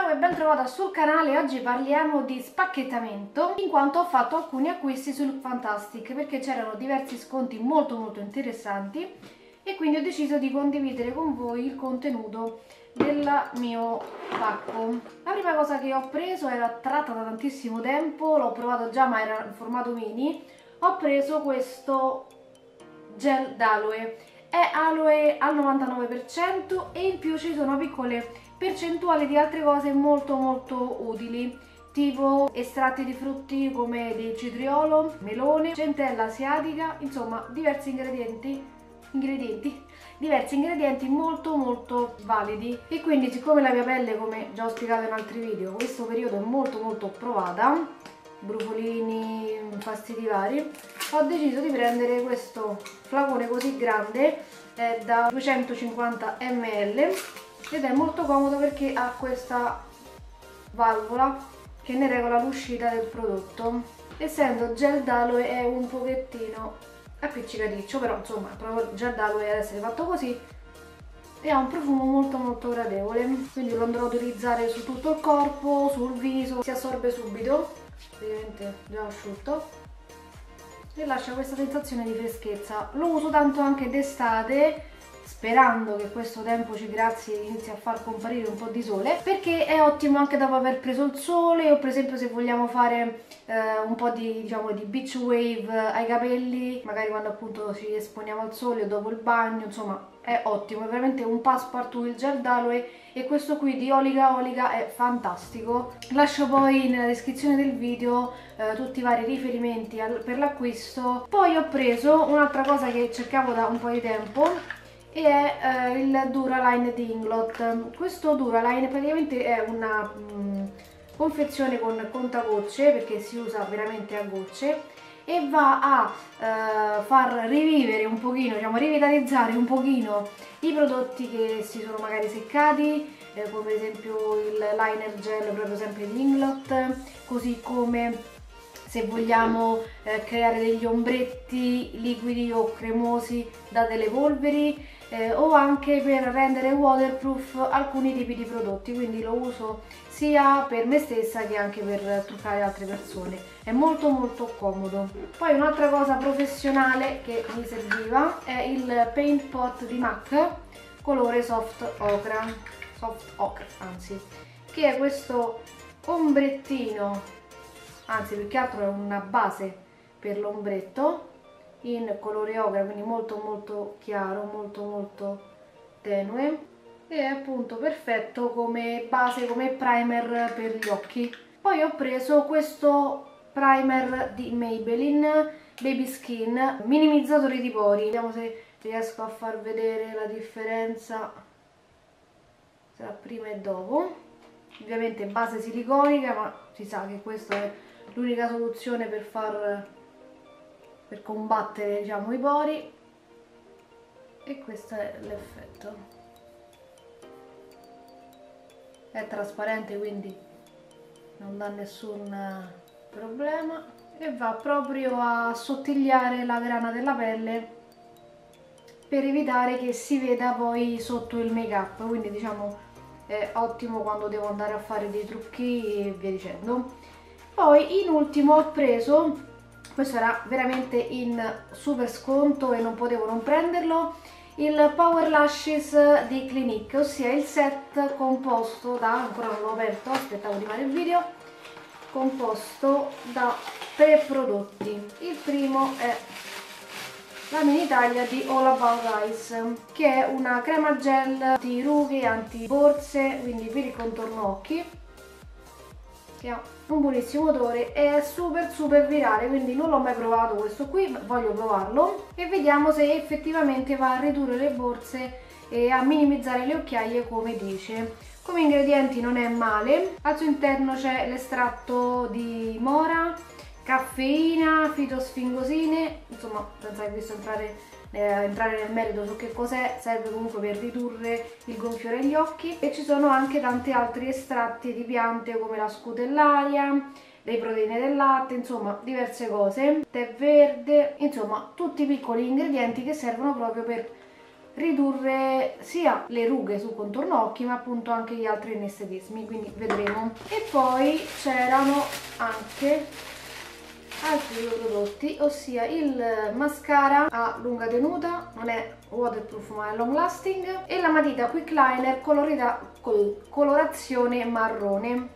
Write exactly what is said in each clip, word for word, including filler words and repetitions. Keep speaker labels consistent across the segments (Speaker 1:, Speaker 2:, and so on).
Speaker 1: Ciao e ben trovata sul canale. Oggi parliamo di spacchettamento, in quanto ho fatto alcuni acquisti su Lookfantastic perché c'erano diversi sconti molto molto interessanti e quindi ho deciso di condividere con voi il contenuto del mio pacco. La prima cosa che ho preso era tratta da tantissimo tempo, l'ho provato già ma era in formato mini. Ho preso questo gel d'aloe, è aloe al novantanove per cento e in più ci sono piccole percentuali di altre cose molto molto utili, tipo estratti di frutti come del citriolo, melone, centella asiatica, insomma diversi ingredienti, ingredienti, diversi ingredienti molto molto validi. E quindi, siccome la mia pelle, come già ho spiegato in altri video, questo periodo è molto molto provata, brufolini, fastidi vari, ho deciso di prendere questo flacone così grande, eh, da duecentocinquanta millilitri, ed è molto comodo perché ha questa valvola che ne regola l'uscita del prodotto. Essendo gel d'aloe è un pochettino appiccicaticcio, però insomma proprio gel d'aloe deve essere fatto così e ha un profumo molto molto gradevole, quindi lo andrò ad utilizzare su tutto il corpo, sul viso, si assorbe subito, ovviamente già asciutto, e lascia questa sensazione di freschezza. Lo uso tanto anche d'estate, sperando che questo tempo ci grazi e inizi a far comparire un po' di sole, perché è ottimo anche dopo aver preso il sole, o per esempio se vogliamo fare eh, un po' di, diciamo, di beach wave ai capelli, magari quando appunto ci esponiamo al sole o dopo il bagno, insomma è ottimo, è veramente un passepartout il gel d'aloe, e questo qui di Oliga Oliga è fantastico. Lascio poi nella descrizione del video eh, tutti i vari riferimenti al, per l'acquisto. Poi ho preso un'altra cosa che cercavo da un po' di tempo, e è eh, il Duraline di Inglot. Questo Duraline praticamente è una mh, confezione con contagocce, perché si usa veramente a gocce, e va a eh, far rivivere un pochino, diciamo rivitalizzare un pochino i prodotti che si sono magari seccati, eh, come per esempio il liner gel proprio sempre di Inglot, così come se vogliamo eh, creare degli ombretti liquidi o cremosi da delle polveri, eh, o anche per rendere waterproof alcuni tipi di prodotti, quindi lo uso sia per me stessa che anche per truccare altre persone, è molto molto comodo. Poi un'altra cosa professionale che mi serviva è il Paint Pot di MAC colore soft ocra, soft ocra anzi, che è questo ombrettino, anzi più che altro è una base per l'ombretto in colore ocra, quindi molto molto chiaro, molto molto tenue, e è appunto perfetto come base, come primer per gli occhi. Poi ho preso questo primer di Maybelline Baby Skin, minimizzatore di pori, vediamo se riesco a far vedere la differenza tra prima e dopo. Ovviamente base siliconica, ma si sa che questa è l'unica soluzione per far per combattere, diciamo, i pori, e questo è l'effetto. È trasparente, quindi non dà nessun problema e va proprio a sottigliare la grana della pelle per evitare che si veda poi sotto il make up, quindi diciamo è ottimo quando devo andare a fare dei trucchi e via dicendo. Poi in ultimo ho preso, questo era veramente in super sconto e non potevo non prenderlo, il Power Lashes di Clinique, ossia il set composto da, ancora non l'ho aperto, aspettavo di fare il video, composto da tre prodotti. Il primo è la mini taglia di All About Eyes, che è una crema gel anti-rughe, anti-borse, quindi per il contorno occhi, che ha un buonissimo odore e è super super virale, quindi non l'ho mai provato questo qui, voglio provarlo e vediamo se effettivamente va a ridurre le borse e a minimizzare le occhiaie come dice. Come ingredienti non è male, al suo interno c'è l'estratto di mora, caffeina, fitosfingosine, insomma senza che visto entrare Eh, entrare nel merito su che cos'è, serve comunque per ridurre il gonfiore degli occhi, e ci sono anche tanti altri estratti di piante come la scutellaria, le proteine del latte, insomma diverse cose, tè verde, insomma tutti piccoli ingredienti che servono proprio per ridurre sia le rughe sul contorno occhi ma appunto anche gli altri inestetismi, quindi vedremo. E poi c'erano anche altri due prodotti, ossia il mascara a lunga tenuta, non è waterproof ma è long lasting, e la matita quick liner colorita, col, colorazione marrone.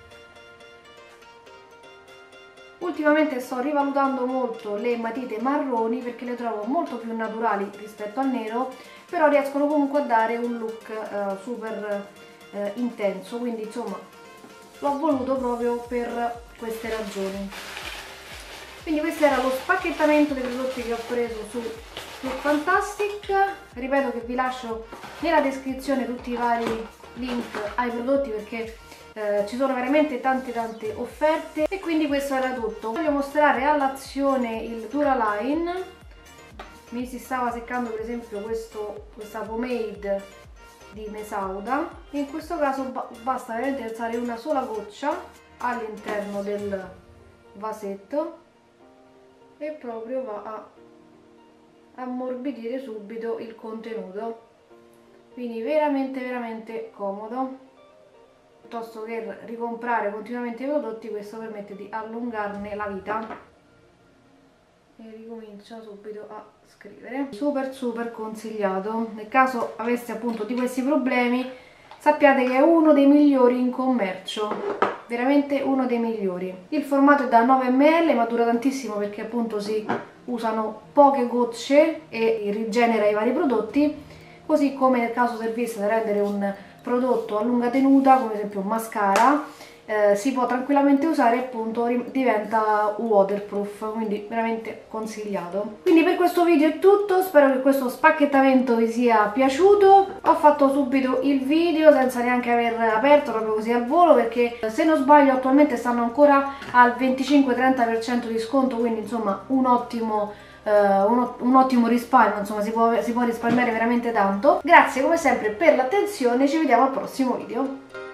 Speaker 1: Ultimamente sto rivalutando molto le matite marroni perché le trovo molto più naturali rispetto al nero, però riescono comunque a dare un look eh, super eh, intenso, quindi insomma l'ho voluto proprio per queste ragioni. Quindi questo era lo spacchettamento dei prodotti che ho preso su Look Fantastic. Ripeto che vi lascio nella descrizione tutti i vari link ai prodotti perché eh, ci sono veramente tante tante offerte. E quindi questo era tutto. Voglio mostrare all'azione il Duraline. Mi si stava seccando per esempio questo, questa pomade di Mesauda. In questo caso basta veramente alzare una sola goccia all'interno del vasetto e proprio va a ammorbidire subito il contenuto, quindi veramente veramente comodo. Piuttosto che ricomprare continuamente i prodotti, questo permette di allungarne la vita. E ricomincia subito a scrivere. Super super consigliato, nel caso aveste appunto di questi problemi sappiate che è uno dei migliori in commercio, veramente uno dei migliori. Il formato è da nove millilitri ma dura tantissimo perché appunto si usano poche gocce e rigenera i vari prodotti, così come nel caso servisse da rendere un prodotto a lunga tenuta come ad esempio un mascara, eh, si può tranquillamente usare e appunto diventa waterproof, quindi veramente consigliato. Quindi per questo video è tutto, spero che questo spacchettamento vi sia piaciuto. Ho fatto subito il video senza neanche aver aperto, proprio così al volo, perché se non sbaglio attualmente stanno ancora al venticinque trenta per cento di sconto, quindi insomma un ottimo Uh, un, un ottimo risparmio, insomma si può, si può risparmiare veramente tanto. Grazie come sempre per l'attenzione, ci vediamo al prossimo video.